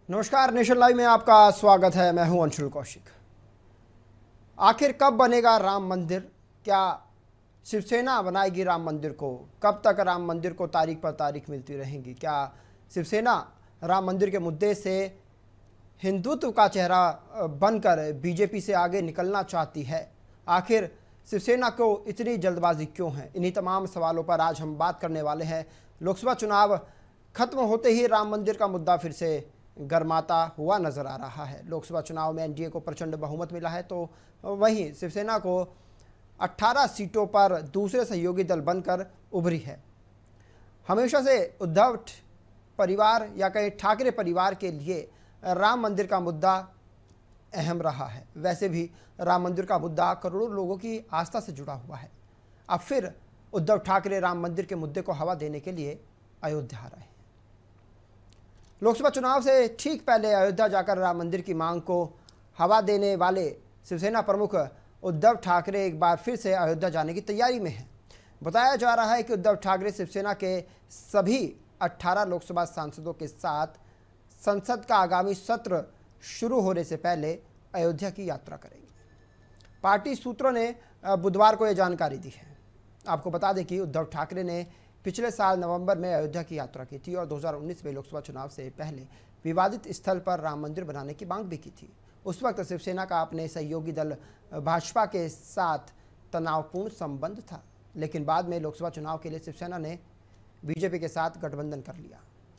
नमस्कार, nation live में आपका स्वागत है। मैं हूं अंशुल कौशिक। आखिर कब बनेगा राम मंदिर? क्या शिवसेना बनाएगी राम मंदिर को? कब तक राम मंदिर को तारीख पर तारीख मिलती रहेंगी? क्या शिवसेना राम मंदिर के मुद्दे से हिंदुत्व का चेहरा बनकर बीजेपी से आगे निकलना चाहती है? आखिर शिवसेना को इतनी जल्दबाजी क्यों है? इन्हीं तमाम सवालों पर आज हम बात करने वाले हैं। लोकसभा चुनाव खत्म होते ही राम मंदिर का मुद्दा फिर से गरमाता हुआ नजर आ रहा है। लोकसभा चुनाव में एनडीए को प्रचंड बहुमत मिला है, तो वहीं शिवसेना को 18 सीटों पर दूसरे सहयोगी दल बनकर उभरी है। हमेशा से उद्धव परिवार या कहीं ठाकरे परिवार के लिए राम मंदिर का मुद्दा अहम रहा है। वैसे भी राम मंदिर का मुद्दा करोड़ों लोगों की आस्था से जुड़ा हुआ है। अब फिर उद्धव ठाकरे राम मंदिर के मुद्दे को हवा देने के लिए अयोध्या आ रहे हैं। लोकसभा चुनाव से ठीक पहले अयोध्या जाकर राम मंदिर की मांग को हवा देने वाले शिवसेना प्रमुख उद्धव ठाकरे एक बार फिर से अयोध्या जाने की तैयारी में हैं। बताया जा रहा है कि उद्धव ठाकरे शिवसेना के सभी 18 लोकसभा सांसदों के साथ संसद का आगामी सत्र शुरू होने से पहले अयोध्या की यात्रा करेंगे। पार्टी सूत्रों ने बुधवार को यह जानकारी दी है। आपको बता दें कि उद्धव ठाकरे ने पिछले साल नवंबर में अयोध्या की यात्रा की थी और 2019 में लोकसभा चुनाव से पहले विवादित स्थल पर राम मंदिर बनाने की मांग भी की थी। उस वक्त शिवसेना का अपने सहयोगी दल भाजपा के साथ तनावपूर्ण संबंध था, लेकिन बाद में लोकसभा चुनाव के लिए शिवसेना ने बीजेपी के साथ गठबंधन कर लिया।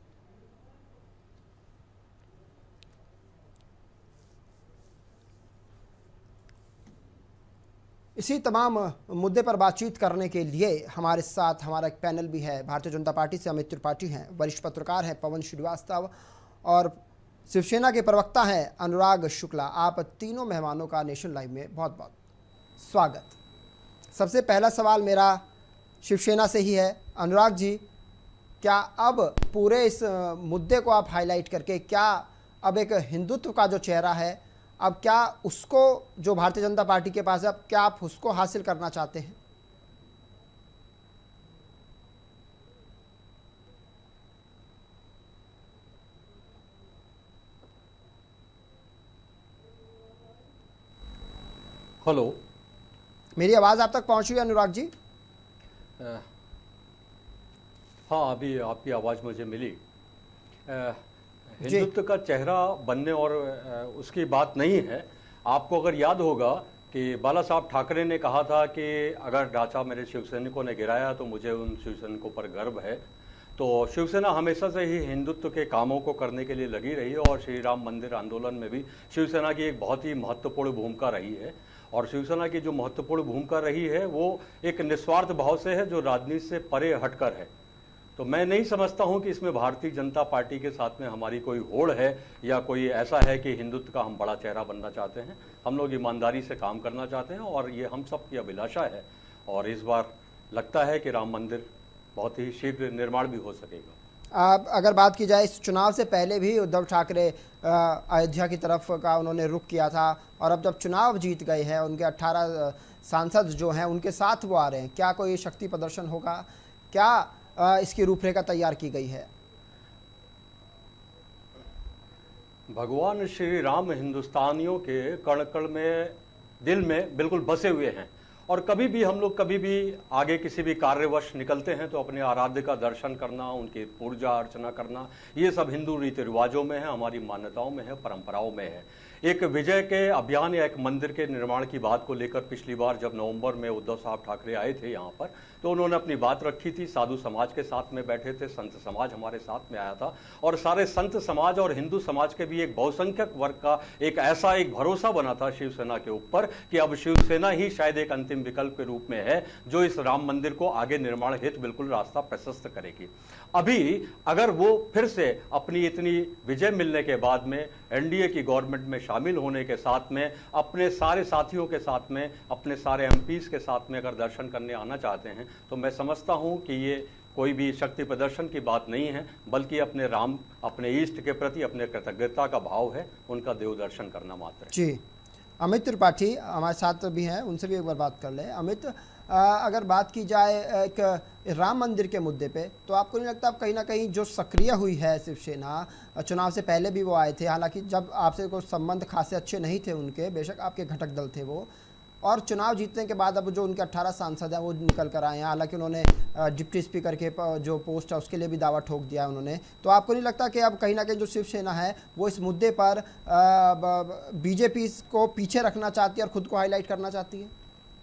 इसी तमाम मुद्दे पर बातचीत करने के लिए हमारे साथ हमारा एक पैनल भी है। भारतीय जनता पार्टी से अमित त्रिपाठी हैं, वरिष्ठ पत्रकार हैं पवन श्रीवास्तव, और शिवसेना के प्रवक्ता हैं अनुराग शुक्ला। आप तीनों मेहमानों का नेशन लाइव में बहुत बहुत स्वागत। सबसे पहला सवाल मेरा शिवसेना से ही है। अनुराग जी, क्या अब पूरे इस मुद्दे को आप हाईलाइट करके क्या अब एक हिंदुत्व का जो चेहरा है, अब क्या उसको जो भारतीय जनता पार्टी के पास है, अब क्या आप उसको हासिल करना चाहते हैं? हेलो, मेरी आवाज़ आप तक पहुंची है अनुराग जी? हाँ, अभी आपकी आवाज़ मुझे मिली। हिंदुत्व का चेहरा बनने और उसकी बात नहीं है। आपको अगर याद होगा कि बाला साहब ठाकरे ने कहा था कि अगर ढांचा मेरे शिवसैनिकों ने गिराया तो मुझे उन शिवसैनिकों पर गर्व है। तो शिवसेना हमेशा से ही हिंदुत्व के कामों को करने के लिए लगी रही है और श्री राम मंदिर आंदोलन में भी शिवसेना की एक बहुत ही महत्वपूर्ण भूमिका रही है। और शिवसेना की जो महत्वपूर्ण भूमिका रही है वो एक निस्वार्थ भाव से है, जो राजनीति से परे हटकर है। तो मैं नहीं समझता हूं कि इसमें भारतीय जनता पार्टी के साथ में हमारी कोई होड़ है या कोई ऐसा है कि हिंदुत्व का हम बड़ा चेहरा बनना चाहते हैं। हम लोग ईमानदारी से काम करना चाहते हैं और ये हम सब की अभिलाषा है। और इस बार लगता है कि राम मंदिर बहुत ही शीघ्र निर्माण भी हो सकेगा। अगर बात की जाए, इस चुनाव से पहले भी उद्धव ठाकरे अयोध्या की तरफ का उन्होंने रुख किया था, और अब जब चुनाव जीत गए हैं, उनके 18 सांसद जो हैं उनके साथ वो आ रहे हैं। क्या कोई शक्ति प्रदर्शन होगा? क्या इसकी रूपरेखा तैयार की गई है? भगवान श्री राम हिंदुस्तानियों के कण कण में, दिल में बिल्कुल बसे हुए हैं। और कभी भी हम लोग कभी भी आगे किसी भी कार्यवश निकलते हैं तो अपने आराध्य का दर्शन करना, उनकी पूजा अर्चना करना, ये सब हिंदू रीति रिवाजों में है, हमारी मान्यताओं में है, परंपराओं में है। एक विजय के अभियान या एक मंदिर के निर्माण की बात को लेकर पिछली बार जब नवंबर में उद्धव साहब ठाकरे आए थे यहाँ पर, तो उन्होंने अपनी बात रखी थी। साधु समाज के साथ में बैठे थे, संत समाज हमारे साथ में आया था, और सारे संत समाज और हिंदू समाज के भी एक बहुसंख्यक वर्ग का एक ऐसा एक भरोसा बना था शिवसेना के ऊपर कि अब शिवसेना ही शायद एक अंतिम विकल्प के रूप में है जो इस राम मंदिर को आगे निर्माण हेतु बिल्कुल रास्ता प्रशस्त करेगी। अभी अगर वो फिर से अपनी इतनी विजय मिलने के बाद में एनडीए की गवर्नमेंट में शामिल होने के साथ में अपने सारे साथियों के साथ में, अपने सारे एमपीज के साथ में अगर दर्शन करने आना चाहते हैं, तो मैं समझता हूं कि ये कोई भी शक्ति प्रदर्शन की बात नहीं है, बल्कि अपने राम, अपने इष्ट के प्रति अपने कृतज्ञता का भाव है, उनका देव दर्शन करना मात्र है। जी, अमित त्रिपाठी हमारे साथ भी हैं, उनसे भी एक बार बात कर लें। अमित, अगर बात की जाए एक राम मंदिर के मुद्दे पे, तो आपको नहीं लगता अब कहीं ना कहीं जो सक्रिय हुई है शिवसेना, चुनाव से पहले भी वो आए थे, हालांकि जब आपसे कोई संबंध खासे अच्छे नहीं थे उनके, बेशक आपके घटक दल थे वो, और चुनाव जीतने के बाद अब जो उनके 18 सांसद हैं वो निकल कर आए हैं, हालांकि उन्होंने डिप्टी स्पीकर के जो पोस्ट है उसके लिए भी दावा ठोक दिया है उन्होंने, तो आपको नहीं लगता कि अब कहीं ना कहीं जो शिवसेना है वो इस मुद्दे पर बीजेपी को पीछे रखना चाहती है और खुद को हाईलाइट करना चाहती है?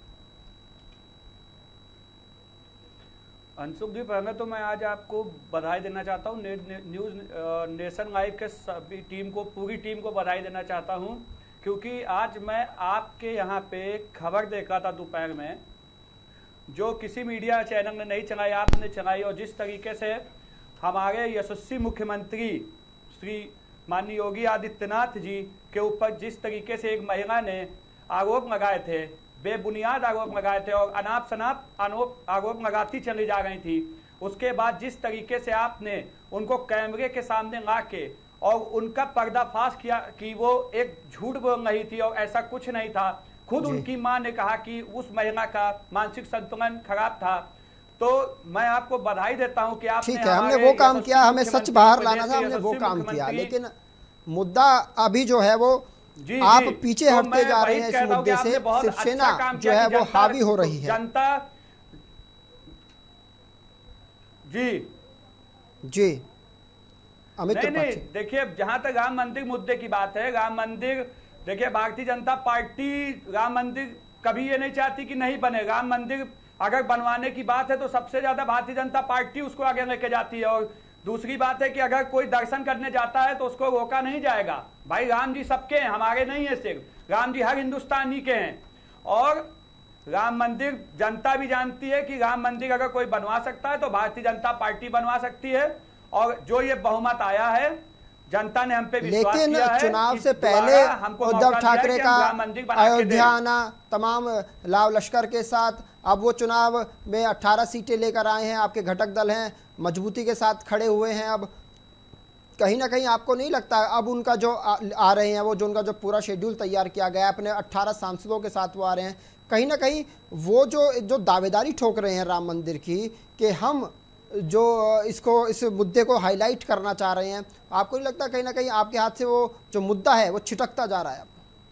अंशुक जी, पहले तो मैं आज आपको बधाई देना चाहता हूँ, न्यूज़ नेशन लाइव के सभी टीम को, पूरी टीम को बधाई देना चाहता हूँ, क्योंकि आज मैं आपके यहाँ पे खबर देखा था दोपहर में, जो किसी मीडिया चैनल ने नहीं चलाई, आपने चलाई, और जिस तरीके से हमारे यशस्वी मुख्यमंत्री श्री माननीय योगी आदित्यनाथ जी के ऊपर जिस तरीके से एक महिला ने आरोप लगाए थे, बेबुनियाद आरोप लगाए थे और अनाप शनाप आरोप लगाती चली जा रही थी, उसके बाद जिस तरीके से आपने उनको कैमरे के सामने ला के और उनका पर्दाफाश किया कि वो एक झूठ बोल रही थी और ऐसा कुछ नहीं था, खुद उनकी मां ने कहा कि उस महिला का मानसिक संतुलन खराब था, तो मैं आपको बधाई देता हूं कि आपने, ठीक है, हमने वो काम किया, हमें सच बाहर लाना था, हमने वो काम किया, लेकिन मुद्दा अभी जो है वो जी, आप जी, पीछे तो हटते जा रहे हैं इस मुद्दे से, शिवसेना जो है वो हावी हो रही है। जनता जी अमित नहीं, देखिए, जहां तक राम मंदिर मुद्दे की बात है, राम मंदिर, देखिए, भारतीय जनता पार्टी राम मंदिर कभी ये नहीं चाहती कि नहीं बने। राम मंदिर अगर बनवाने की बात है तो सबसे ज्यादा भारतीय जनता पार्टी उसको आगे लेके जाती है, और दूसरी बात है कि अगर कोई दर्शन करने जाता है तो उसको रोका नहीं जाएगा। भाई, राम जी सबके हैं, हमारे नहीं है सिर्फ, राम जी हर हिंदुस्तानी के हैं, और राम मंदिर जनता भी जानती है कि राम मंदिर अगर कोई बनवा सकता है तो भारतीय जनता पार्टी बनवा सकती है, और जो ये बहुमत आया है, जनता ने हम पे विश्वास किया है। लेकिन चुनाव से पहले उद्धव ठाकरे का अयोध्या आना, तमाम लाव लश्कर के साथ, अब वो चुनाव में 18 सीटें लेकर आए हैं, आपके घटक दल हैं, मजबूती के साथ खड़े हुए हैं। अब कहीं ना कहीं आपको नहीं लगता अब उनका जो आ रहे हैं, वो जो उनका जो पूरा शेड्यूल तैयार किया गया है अपने 18 सांसदों के साथ वो आ रहे हैं, कहीं ना कहीं वो जो दावेदारी ठोक रहे हैं राम मंदिर की कि हम जो इस मुद्दे को हाईलाइट करना चाह रहे हैं, आपको नहीं लगता कहीं ना कहीं आपके हाथ से वो जो मुद्दा है वो छिटकता जा रहा है?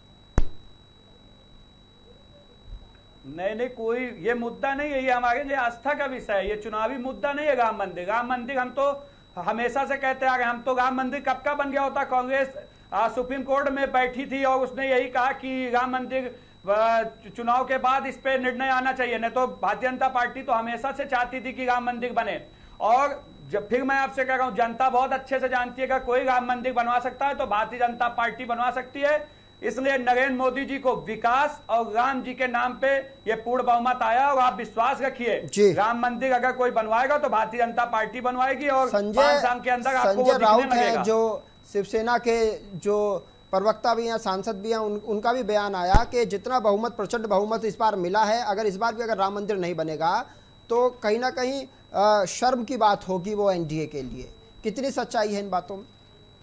नहीं, कोई ये मुद्दा नहीं है, ये हमारे लिए आस्था का विषय है, ये चुनावी मुद्दा नहीं है। राम मंदिर, राम मंदिर हम तो हमेशा से कहते आ रहे, हम तो राम मंदिर कब का बन गया होता। कांग्रेस सुप्रीम कोर्ट में बैठी थी और उसने यही कहा कि राम मंदिर चुनाव के बाद इस पे निर्णय आना चाहिए, नहीं तो भारतीय जनता पार्टी तो हमेशा से चाहती थी कि राम मंदिर बने। और जब फिर मैं आपसे कह रहा हूं, जनता बहुत अच्छे से जानती है कि कोई राम मंदिर बनवा सकता है तो भारतीय जनता पार्टी बनवा सकती है। इसलिए नरेंद्र मोदी जी को विकास और राम जी के नाम पे ये पूर्ण बहुमत आया, और आप विश्वास रखिए राम मंदिर अगर कोई बनवाएगा तो भारतीय जनता पार्टी बनवाएगी, और 5 साल के अंदर आपको वो दिखने लगेगा। जो शिवसेना के जो प्रवक्ता भी हैं, सांसद भी हैं, उनका भी बयान आया कि जितना बहुमत, प्रचंड बहुमत इस बार मिला है, अगर इस बार भी अगर राम मंदिर नहीं बनेगा तो कहीं ना कहीं शर्म की बात होगी वो एनडीए के लिए। कितनी सच्चाई है इन बातों में?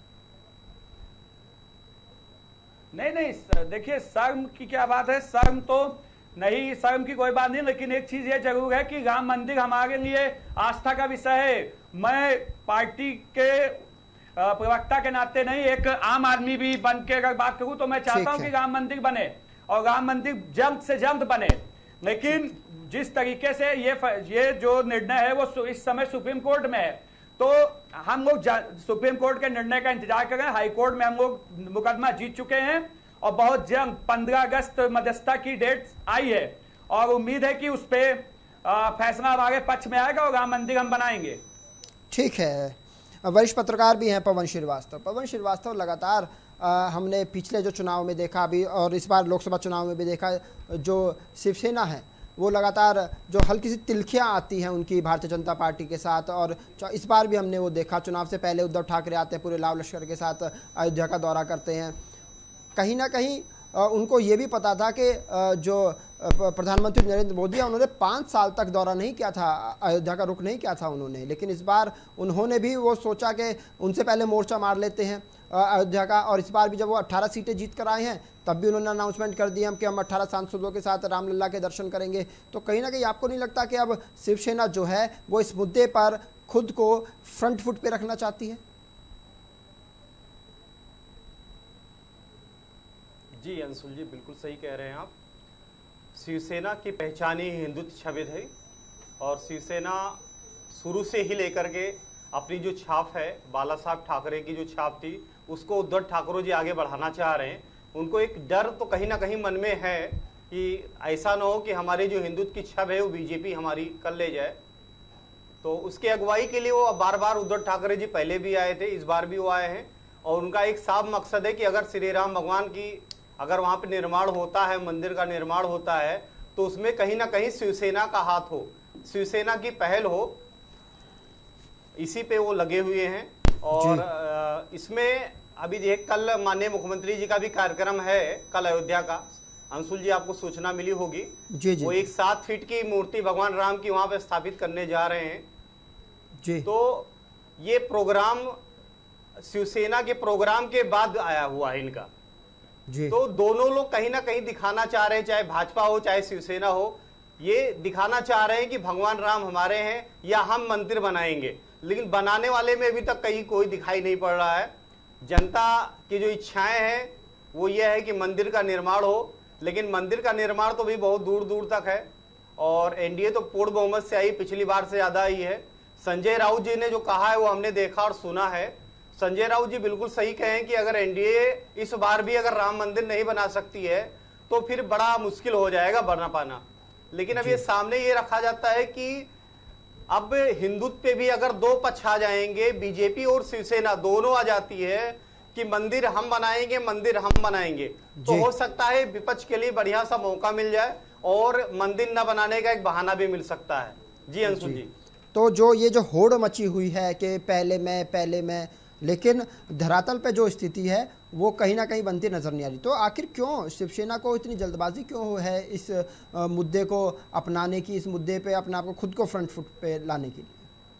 नहीं, देखिए, शर्म की क्या बात है, शर्म तो नहीं, शर्म की कोई बात नहीं, लेकिन एक चीज ये जरूर है कि राम मंदिर हमारे लिए आस्था का विषय है। मैं पार्टी के प्रवक्ता के नाते नहीं, एक आम आदमी भी बन के अगर बात करूं तो मैं चाहता हूं कि राम मंदिर बने, और राम मंदिर जल्द से जल्द बने। लेकिन जिस तरीके से ये जो निर्णय है वो इस समय सुप्रीम कोर्ट में है, तो हम लोग सुप्रीम कोर्ट के निर्णय का इंतजार कर रहे हैं। हाई कोर्ट में हम लोग मुकदमा जीत चुके हैं, और बहुत जल्द 15 अगस्त मध्यस्थता की डेट आई है, और उम्मीद है कि उस पर फैसला हमारे पक्ष में आएगा और राम मंदिर हम बनाएंगे। ठीक है, वरिष्ठ पत्रकार भी हैं पवन श्रीवास्तव। पवन श्रीवास्तव, लगातार हमने पिछले जो चुनाव में देखा अभी, और इस बार लोकसभा चुनाव में भी देखा, जो शिवसेना है वो लगातार जो हल्की सी तिल्खियाँ आती हैं उनकी भारतीय जनता पार्टी के साथ, और इस बार भी हमने वो देखा। चुनाव से पहले उद्धव ठाकरे आते हैं, पूरे लाव लश्कर के साथ अयोध्या का दौरा करते हैं। कहीं ना कहीं उनको ये भी पता था कि जो प्रधानमंत्री नरेंद्र मोदी है उन्होंने 5 साल तक दौरा नहीं किया था, अयोध्या का रुख नहीं किया था उन्होंने, लेकिन इस बार उन्होंने भी वो सोचा कि उनसे पहले मोर्चा मार लेते हैं। अयोध्या का, और इस बार भी जब वो 18 सीटें जीत कर आए हैं तब भी उन्होंने अनाउंसमेंट कर दिया कि हम 18 सांसदों के साथ रामलला के दर्शन करेंगे। तो कहीं ना कहीं आपको नहीं लगता कि अब शिवसेना जो है वो इस मुद्दे पर खुद को फ्रंट फुट पे रखना चाहती है? जी अंशुल जी, बिल्कुल सही कह रहे हैं आप। शिवसेना की पहचान ही हिंदुत्व छवि है और शिवसेना शुरू से ही लेकर के अपनी जो छाप है, बाला साहब ठाकरे की जो छाप थी, उसको उद्धव ठाकरे जी आगे बढ़ाना चाह रहे हैं। उनको एक डर तो कहीं ना कहीं मन में है कि ऐसा ना हो कि हमारे जो हिंदुत्व की छवि है वो बीजेपी हमारी कर ले जाए। तो उसके अगुवाई के लिए वो बार बार उद्धव ठाकरे जी पहले भी आए थे, इस बार भी वो आए हैं और उनका एक साफ मकसद है कि अगर श्री राम भगवान की अगर वहाँ पे निर्माण होता है, मंदिर का निर्माण होता है, तो उसमें कहीं ना कहीं शिवसेना का हाथ हो, शिवसेना की पहल हो, इसी पे वो लगे हुए हैं। और इसमें अभी देख कल माननीय मुख्यमंत्री जी का भी कार्यक्रम है कल अयोध्या का, अंशुल जी आपको सूचना मिली होगी। जी जी। वो एक 7 फीट की मूर्ति भगवान राम की वहां पे स्थापित करने जा रहे हैं जी। तो ये प्रोग्राम शिवसेना के प्रोग्राम के बाद आया हुआ है इनका जी। तो दोनों लोग कहीं ना कहीं दिखाना चाह रहे हैं, चाहे भाजपा हो चाहे शिवसेना हो, ये दिखाना चाह रहे हैं कि भगवान राम हमारे हैं या हम मंदिर बनाएंगे। लेकिन बनाने वाले में अभी तक कहीं कोई दिखाई नहीं पड़ रहा है। जनता की जो इच्छाएं हैं वो ये है कि मंदिर का निर्माण हो, लेकिन मंदिर का निर्माण तो भी बहुत दूर दूर तक है और एनडीए तो पूर्ण बहुमत से आई, पिछली बार से ज्यादा आई है। संजय राउत जी ने जो कहा है वो हमने देखा और सुना है। संजय राउत जी बिल्कुल सही कहें कि अगर एनडीए इस बार भी अगर राम मंदिर नहीं बना सकती है तो फिर बड़ा मुश्किल हो जाएगा बना पाना। लेकिन अब ये सामने ये रखा जाता है कि अब हिंदुत्व पे भी अगर दो पक्ष आ जाएंगे, बीजेपी और शिवसेना दोनों आ जाती है कि मंदिर हम बनाएंगे, मंदिर हम बनाएंगे, तो हो सकता है विपक्ष के लिए बढ़िया सा मौका मिल जाए और मंदिर न बनाने का एक बहाना भी मिल सकता है। जी अंशुल जी। तो जो ये जो होड़ मची हुई है कि पहले मैं, लेकिन धरातल पे जो स्थिति है वो कहीं ना कहीं बनती नजर नहीं आ रही। तो आखिर क्यों शिवसेना को इतनी जल्दबाजी क्यों है इस मुद्दे को अपनाने की, इस मुद्दे पे अपने आप को खुद को फ्रंट फुट पे लाने के लिए?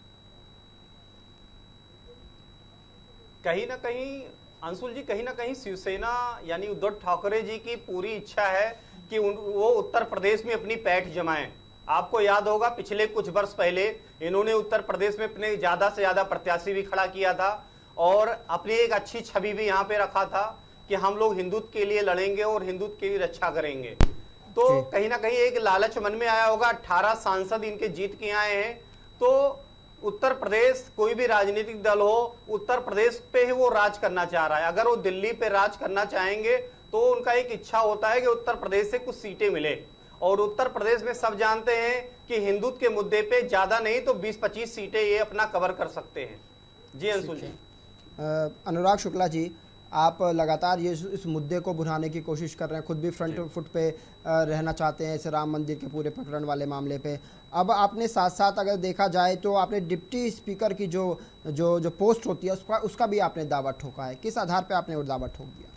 कहीं ना कहीं अंशुल जी, कहीं ना कहीं शिवसेना यानी उद्धव ठाकरे जी की पूरी इच्छा है कि वो उत्तर प्रदेश में अपनी पैठ जमाएं। आपको याद होगा पिछले कुछ वर्ष पहले इन्होंने उत्तर प्रदेश में अपने ज्यादा से ज्यादा प्रत्याशी भी खड़ा किया था और अपनी एक अच्छी छवि भी यहाँ पे रखा था कि हम लोग हिंदुत्व के लिए लड़ेंगे और हिंदुत्व की रक्षा करेंगे। तो कहीं ना कहीं एक लालच मन में आया होगा। 18 सांसद इनके जीत के आए हैं तो उत्तर प्रदेश कोई भी राजनीतिक दल हो, उत्तर प्रदेश पे ही वो राज करना चाह रहा है। अगर वो दिल्ली पे राज करना चाहेंगे तो उनका एक इच्छा होता है कि उत्तर प्रदेश से कुछ सीटें मिले और उत्तर प्रदेश में सब जानते हैं कि हिंदुत्व के मुद्दे पे ज्यादा नहीं तो 20-25 सीटें ये अपना कवर कर सकते हैं। जी अंशुल जी। अनुराग शुक्ला जी, आप लगातार ये इस मुद्दे को बुझाने की कोशिश कर रहे हैं, खुद भी फ्रंट फुट पे रहना चाहते हैं इस राम मंदिर के पूरे प्रकरण वाले मामले पे। अब आपने साथ साथ अगर देखा जाए तो आपने डिप्टी स्पीकर की जो पोस्ट होती है उसका भी आपने दावा ठोका है। किस आधार पे आपने वो दावा ठोक दिया?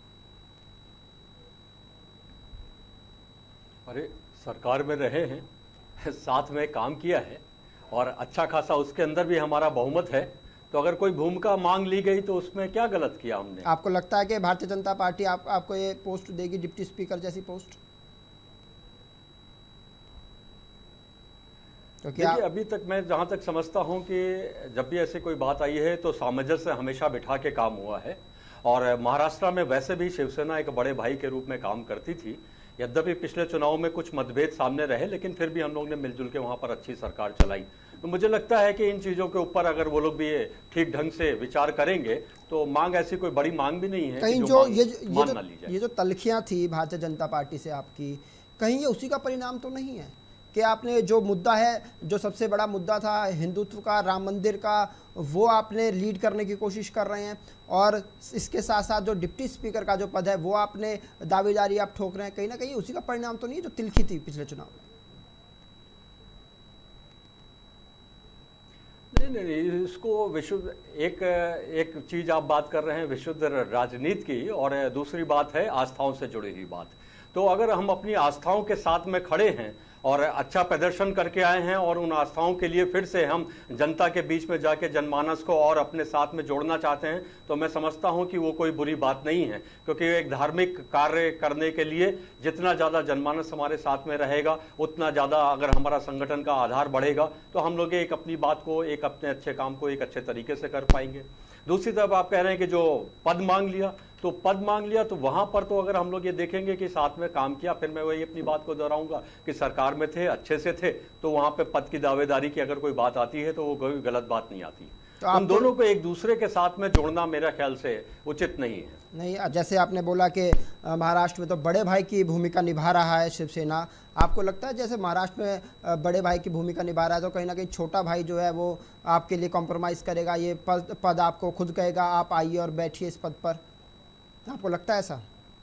अरे सरकार में रहे हैं, साथ में काम किया है और अच्छा खासा उसके अंदर भी हमारा बहुमत है, तो अगर कोई भूमिका मांग ली गई तो उसमें क्या गलत किया हमने? आपको लगता है कि भारतीय जनता पार्टी आपको ये पोस्ट देगी, डिप्टी स्पीकर जैसी पोस्ट? तो क्या अभी तक मैं जहां तक समझता हूं कि जब भी ऐसी कोई बात आई है तो सामंजस्य हमेशा बिठा के काम हुआ है और महाराष्ट्र में वैसे भी शिवसेना एक बड़े भाई के रूप में काम करती थी। यद्यपि पिछले चुनाव में कुछ मतभेद सामने रहे लेकिन फिर भी हम लोग ने मिलजुल के वहां पर अच्छी सरकार चलाई। तो मुझे लगता है कि इन चीजों के ऊपर अगर वो लोग भी ठीक ढंग से विचार करेंगे तो मांग ऐसी कोई बड़ी मांग भी नहीं है कहीं ये जो तलखियां थी भारतीय जनता पार्टी से आपकी, कहीं ये उसी का परिणाम तो नहीं है कि आपने जो मुद्दा है, जो सबसे बड़ा मुद्दा था हिंदुत्व का, राम मंदिर का, वो आपने लीड करने की कोशिश कर रहे हैं और इसके साथ साथ जो डिप्टी स्पीकर का जो पद है वो आपने दावेदारी आप ठोक रहे हैं। कहीं ना कहीं उसी का परिणाम तो नहीं है जो तिलखी थी पिछले चुनाव में? नहीं, इसको विशुद्ध एक चीज आप बात कर रहे हैं विशुद्ध राजनीति की और दूसरी बात है आस्थाओं से जुड़ी हुई बात। तो अगर हम अपनी आस्थाओं के साथ में खड़े हैं और अच्छा प्रदर्शन करके आए हैं और उन आस्थाओं के लिए फिर से हम जनता के बीच में जाके जनमानस को और अपने साथ में जोड़ना चाहते हैं, तो मैं समझता हूं कि वो कोई बुरी बात नहीं है, क्योंकि एक धार्मिक कार्य करने के लिए जितना ज़्यादा जनमानस हमारे साथ में रहेगा उतना ज़्यादा अगर हमारा संगठन का आधार बढ़ेगा तो हम लोग एक अपनी बात को, एक अपने अच्छे काम को एक अच्छे तरीके से कर पाएंगे। दूसरी तरफ आप कह रहे हैं कि जो पद मांग लिया, तो पद मांग लिया तो वहां पर तो अगर हम लोग ये देखेंगे कि साथ में काम किया, फिर मैं वही अपनी बात को दोहराऊंगा कि सरकार में थे, अच्छे से थे, तो वहां पे पद की दावेदारी की अगर कोई बात आती है तो वो कोई गलत बात नहीं आती। तो उन दोनों को एक दूसरे के साथ में जोड़ना मेरा ख्याल से उचित नहीं है। नहीं, जैसे आपने बोला कि महाराष्ट्र में तो बड़े भाई की भूमिका निभा रहा है शिवसेना, आपको लगता है जैसे महाराष्ट्र में बड़े भाई की भूमिका निभा रहा है तो कहीं ना कहीं छोटा भाई जो है वो आपके लिए कॉम्प्रोमाइज़ करेगा, ये पद आपको खुद कहेगा आप आइए और बैठिए इस पद पर, आपको लगता है ऐसा?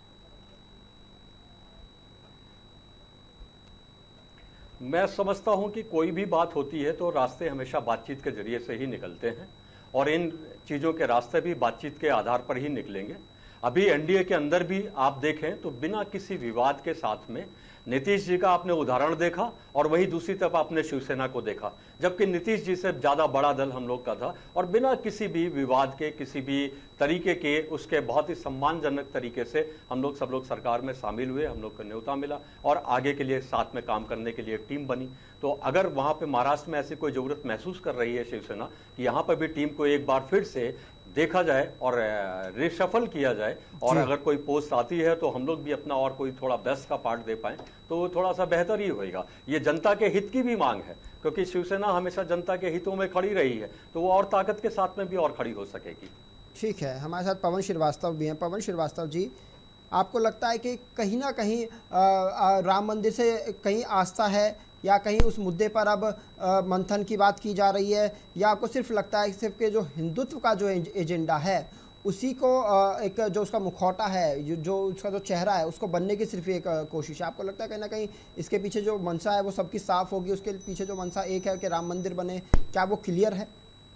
मैं समझता हूं कि कोई भी बात होती है तो रास्ते हमेशा बातचीत के जरिए से ही निकलते हैं और इन चीज़ों के रास्ते भी बातचीत के आधार पर ही निकलेंगे। अभी एनडीए के अंदर भी आप देखें तो बिना किसी विवाद के साथ में नीतीश जी का आपने उदाहरण देखा और वही दूसरी तरफ आपने शिवसेना को देखा, जबकि नीतीश जी से ज़्यादा बड़ा दल हम लोग का था और बिना किसी भी विवाद के, किसी भी तरीके के, उसके बहुत ही सम्मानजनक तरीके से हम लोग सब लोग सरकार में शामिल हुए, हम लोग को न्योता मिला और आगे के लिए साथ में काम करने के लिए एक टीम बनी। तो अगर वहाँ पे महाराष्ट्र में ऐसी कोई ज़रूरत महसूस कर रही है शिवसेना कि यहाँ पर भी टीम को एक बार फिर से देखा जाए और रिशफल किया जाए और अगर कोई पोस्ट आती है तो हम लोग भी अपना और कोई थोड़ा बेस्ट का पार्ट दे पाएं तो वो थोड़ा सा बेहतर ही होएगा। ये जनता के हित की भी मांग है, क्योंकि शिवसेना हमेशा जनता के हितों में खड़ी रही है, तो वो और ताकत के साथ में भी और खड़ी हो सकेगी। ठीक है, हमारे साथ पवन श्रीवास्तव भी हैं। पवन श्रीवास्तव जी, आपको लगता है कि कहीं ना कहीं राम मंदिर से कहीं आस्था है या कहीं उस मुद्दे पर अब मंथन की बात की जा रही है, या आपको सिर्फ लगता है सिर्फ कि जो हिंदुत्व का जो एजेंडा है उसी को एक जो उसका मुखौटा है, जो उसका जो चेहरा है उसको बनने की सिर्फ एक कोशिश है? आपको लगता है कहीं ना कहीं इसके पीछे जो मंशा है वो सबकी साफ होगी, उसके पीछे जो मंशा एक है कि राम मंदिर बने, क्या वो क्लियर है?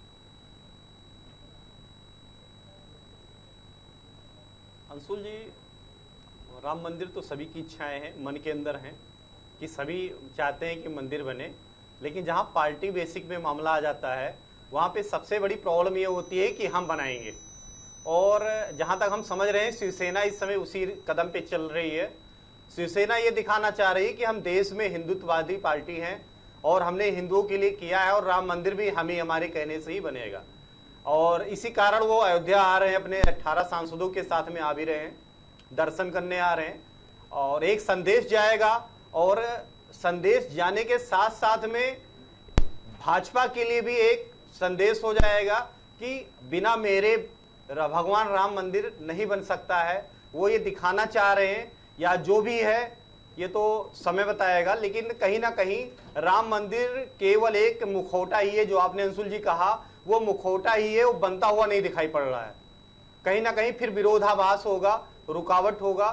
अंशुल जी, राम मंदिर तो सभी की इच्छाएं हैं, मन के अंदर हैं कि सभी चाहते हैं कि मंदिर बने, लेकिन जहां पार्टी बेसिक में मामला आ जाता है वहां पे सबसे बड़ी प्रॉब्लम ये होती है कि हम बनाएंगे। और जहां तक हम समझ रहे हैं शिवसेना इस समय उसी कदम पे चल रही है। शिवसेना ये दिखाना चाह रही है कि हम देश में हिंदुत्ववादी पार्टी हैं और हमने हिंदुओं के लिए किया है और राम मंदिर भी हम ही हमारे कहने से ही बनेगा। और इसी कारण वो अयोध्या आ रहे हैं, अपने 18 सांसदों के साथ में आ भी रहे हैं, दर्शन करने आ रहे हैं और एक संदेश जाएगा। और संदेश जाने के साथ साथ में भाजपा के लिए भी एक संदेश हो जाएगा कि बिना मेरे भगवान राम मंदिर नहीं बन सकता है। वो ये दिखाना चाह रहे हैं या जो भी है ये तो समय बताएगा, लेकिन कहीं ना कहीं राम मंदिर केवल एक मुखौटा ही है। जो आपने अंशुल जी कहा वो मुखौटा ही है, वो बनता हुआ नहीं दिखाई पड़ रहा है। कहीं ना कहीं फिर विरोधाभास होगा, रुकावट होगा।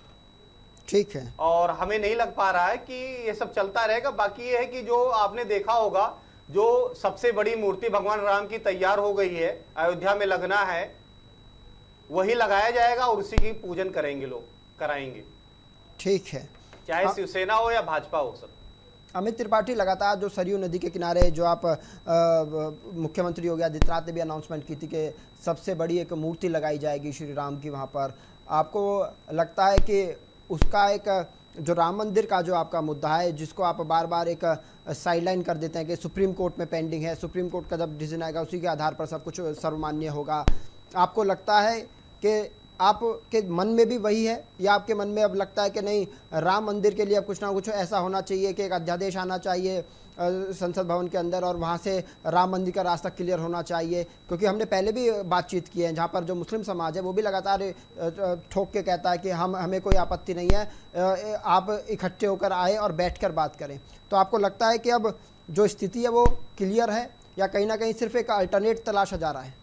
ठीक है, और हमें नहीं लग पा रहा है कि ये सब चलता रहेगा। बाकी ये है कि जो आपने देखा होगा, जो सबसे बड़ी मूर्ति भगवान राम की तैयार हो गई है, अयोध्या में लगना है, वही लगाया जाएगा और उसी की पूजन करेंगे, लोग कराएंगे। ठीक है, चाहे शिवसेना हो या भाजपा हो। सब अमित त्रिपाठी, लगातार जो सरयू नदी के किनारे जो आप मुख्यमंत्री योगी आदित्यनाथ ने भी अनाउंसमेंट की थी कि सबसे बड़ी एक मूर्ति लगाई जाएगी श्री राम की वहाँ पर, आपको लगता है कि उसका एक जो राम मंदिर का जो आपका मुद्दा है जिसको आप बार बार एक साइडलाइन कर देते हैं कि सुप्रीम कोर्ट में पेंडिंग है, सुप्रीम कोर्ट का जब डिसीजन आएगा उसी के आधार पर सब कुछ सर्वमान्य होगा, आपको लगता है कि आपके मन में भी वही है या आपके मन में अब लगता है कि नहीं, राम मंदिर के लिए अब कुछ ना कुछ ऐसा होना चाहिए कि एक अध्यादेश आना चाहिए संसद भवन के अंदर और वहाँ से राम मंदिर का रास्ता क्लियर होना चाहिए? क्योंकि हमने पहले भी बातचीत की है जहाँ पर जो मुस्लिम समाज है वो भी लगातार ठोक के कहता है कि हमें कोई आपत्ति नहीं है, आप इकट्ठे होकर आए और बैठकर बात करें। तो आपको लगता है कि अब जो स्थिति है वो क्लियर है या कहीं ना कहीं सिर्फ एक अल्टरनेट तलाशा जा रहा है?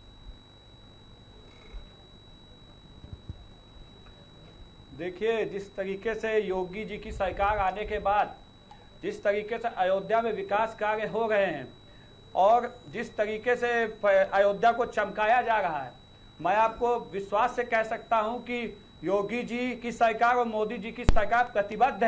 देखिए, जिस तरीके से योगी जी की सरकार आने के बाद जिस तरीके से अयोध्या में विकास कार्य हो रहे हैं और जिस तरीके से अयोध्या को चमकाया जा रहा है, मैं आपको विश्वास से कह सकता हूं कि योगी जी की सरकार और मोदी जी की सरकार प्रतिबद्ध है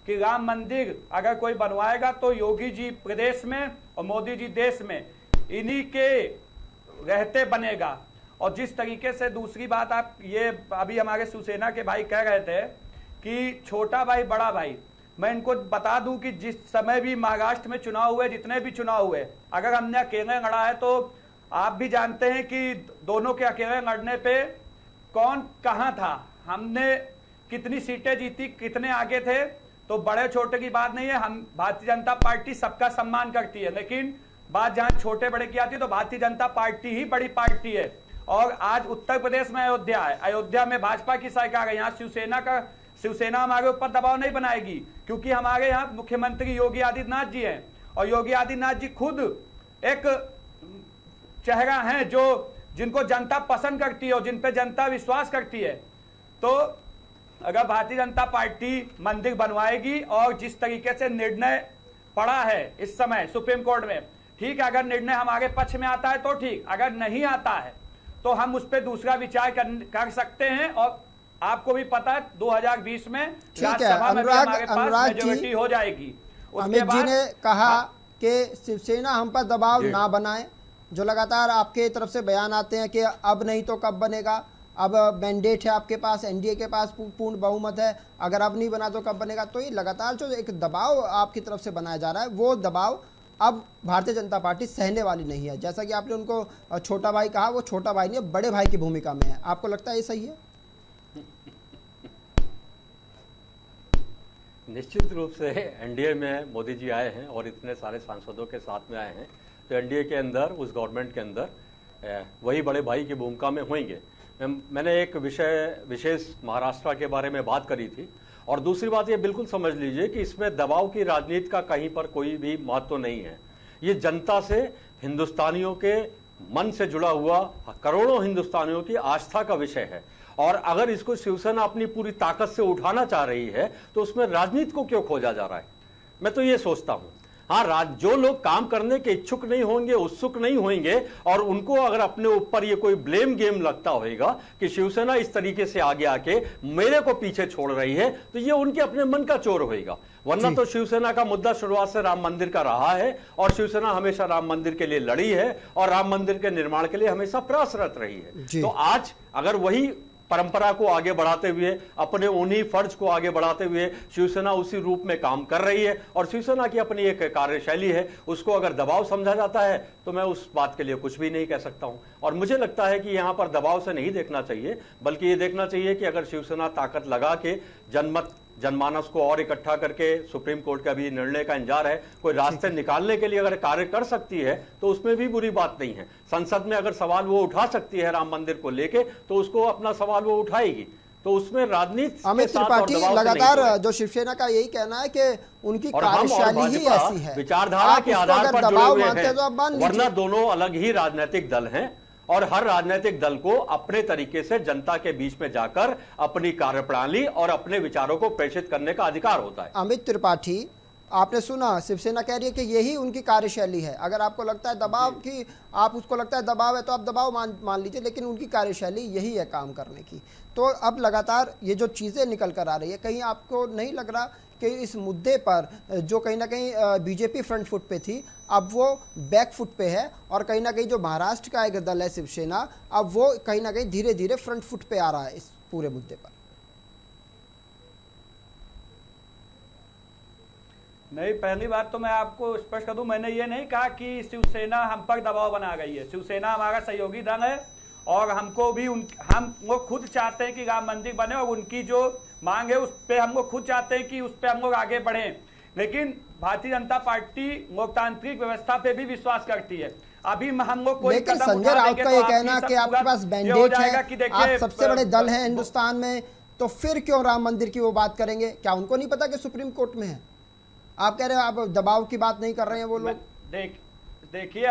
कि राम मंदिर अगर कोई बनवाएगा तो योगी जी प्रदेश में और मोदी जी देश में इन्हीं के रहते बनेगा। और जिस तरीके से दूसरी बात आप ये अभी हमारे शिवसेना के भाई कह रहे थे कि छोटा भाई बड़ा भाई, मैं इनको बता दूं कि जिस समय भी महाराष्ट्र में चुनाव हुए, जितने भी चुनाव हुए, अगर हमने अकेले लड़ा है तो आप भी जानते हैं कि दोनों के अकेले लड़ने पे कौन कहां था, हमने कितनी सीटें जीती, कितने आगे थे। तो बड़े छोटे की बात नहीं है, हम भारतीय जनता पार्टी सबका सम्मान करती है, लेकिन बात जहां छोटे बड़े की आती है तो भारतीय जनता पार्टी ही बड़ी पार्टी है। और आज उत्तर प्रदेश में अयोध्या है, अयोध्या में भाजपा की सरकार है, यहाँ शिवसेना हमारे ऊपर दबाव नहीं बनाएगी, क्योंकि हमारे यहाँ मुख्यमंत्री योगी आदित्यनाथ जी हैं और योगी आदित्यनाथ जी खुद एक चेहरा हैं जिनको जनता पसंद करती है और जिन पे जनता विश्वास करती है। तो अगर भारतीय जनता पार्टी मंदिर बनवाएगी और जिस तरीके से निर्णय पड़ा है इस समय सुप्रीम कोर्ट में, ठीक है, अगर निर्णय हमारे पक्ष में आता है तो ठीक, अगर नहीं आता है तो हम उस पर दूसरा विचार कर सकते हैं। और आपको भी पता है 2020 में राज्यसभा में भी हमारे पास मेजॉरिटी हो जाएगी। अमित जी ने कहा कि शिवसेना हम पर दबाव ना बनाए, जो लगातार आपके तरफ से बयान आते हैं कि अब नहीं तो कब बनेगा, अब मैंडेट है आपके पास, एनडीए के पास पूर्ण बहुमत है, अगर अब नहीं बना तो कब बनेगा। तो ये लगातार जो एक दबाव आपकी तरफ से बनाया जा रहा है, वो दबाव अब भारतीय जनता पार्टी सहने वाली नहीं है। जैसा कि आपने उनको छोटा भाई कहा, वो छोटा भाई नहीं, बड़े भाई की भूमिका में है। आपको लगता है ये सही है? निश्चित रूप से एनडीए में मोदी जी आए हैं और इतने सारे सांसदों के साथ में आए हैं, तो एनडीए के अंदर, उस गवर्नमेंट के अंदर वही बड़े भाई की भूमिका में होंगे। मैंने एक विशेष महाराष्ट्र के बारे में बात करी थी। और दूसरी बात ये बिल्कुल समझ लीजिए कि इसमें दबाव की राजनीति का कहीं पर कोई भी महत्व नहीं है। ये जनता से, हिंदुस्तानियों के मन से जुड़ा हुआ करोड़ों हिंदुस्तानियों की आस्था का विषय है। और अगर इसको शिवसेना अपनी पूरी ताकत से उठाना चाह रही है तो उसमें राजनीति को क्यों खोजा जा रहा है? मैं तो ये सोचता हूं। हाँ, जो लोग काम करने के इच्छुक नहीं होंगे, उत्सुक नहीं होंगे, और उनको अगर अपने ऊपर ये कोई ब्लेम गेम लगता होगा कि शिवसेना इस तरीके से आगे आके मेरे को पीछे छोड़ रही है, तो ये उनके अपने मन का चोर होगा। वरना तो शिवसेना का मुद्दा शुरुआत से राम मंदिर का रहा है और शिवसेना हमेशा राम मंदिर के लिए लड़ी है और राम मंदिर के निर्माण के लिए हमेशा प्रयासरत रही है। तो आज अगर वही परंपरा को आगे बढ़ाते हुए, अपने उन्हीं फर्ज को आगे बढ़ाते हुए शिवसेना उसी रूप में काम कर रही है और शिवसेना की अपनी एक कार्यशैली है, उसको अगर दबाव समझा जाता है तो मैं उस बात के लिए कुछ भी नहीं कह सकता हूं। और मुझे लगता है कि यहां पर दबाव से नहीं देखना चाहिए, बल्कि ये देखना चाहिए कि अगर शिवसेना ताकत लगा के जनमानस को और इकट्ठा करके, सुप्रीम कोर्ट का भी निर्णय का इंतजार है, कोई रास्ते निकालने के लिए अगर कार्य कर सकती है तो उसमें भी बुरी बात नहीं है। संसद में अगर सवाल वो उठा सकती है राम मंदिर को लेके, तो उसको अपना सवाल वो उठाएगी। तो उसमें राजनीति अमित त्रिपाठी लगातार जो शिवसेना का यही कहना है कि उनकी कार्यशैली ही ऐसी है, विचारधारा के आधार पर जुड़े हुए हैं, तो वरना दोनों अलग ही राजनीतिक दल हैं और हर राजनीतिक दल को अपने तरीके से जनता के बीच में जाकर अपनी कार्यप्रणाली और अपने विचारों को प्रेषित करने का अधिकार होता है। अमित त्रिपाठी, आपने सुना, शिवसेना कह रही है कि यही उनकी कार्यशैली है। अगर आपको लगता है दबाव की, आप उसको लगता है दबाव है तो आप दबाव मान लीजिए, लेकिन उनकी कार्यशैली यही है काम करने की। तो अब लगातार ये जो चीज़ें निकल कर आ रही है, कहीं आपको नहीं लग रहा कि इस मुद्दे पर जो कहीं ना कहीं बीजेपी फ्रंट फुट पे थी, अब वो बैक फुट पे है, और कहीं ना कहीं जो महाराष्ट्र का एक दल है शिवसेना, अब वो कहीं ना कहीं धीरे धीरे फ्रंट फुट पे आ रहा है इस पूरे मुद्दे पर? नहीं, पहली बात तो मैं आपको स्पष्ट कर दूं, मैंने ये नहीं कहा कि शिवसेना हम पर दबाव बना रही है। शिवसेना हमारा सहयोगी दल है और हमको भी हम वो खुद चाहते हैं कि राम मंदिर बने और उनकी जो मांग है उस पर हम लोग खुद चाहते हैं कि उस पर हम लोग आगे बढ़ें। लेकिन भारतीय जनता पार्टी लोकतांत्रिक व्यवस्था पे भी विश्वास करती है। अभी हम लोग कोई लेकिन संजय राउत का ये कहना कि आपके पास बैंडेट है, आप सबसे बड़े दल हैं हिंदुस्तान में, तो फिर क्यों राम मंदिर की वो बात करेंगे? क्या उनको नहीं पता कि सुप्रीम कोर्ट में है? आप कह रहे हैं आप दबाव की बात नहीं कर रहे हैं वो लोग। देखिए,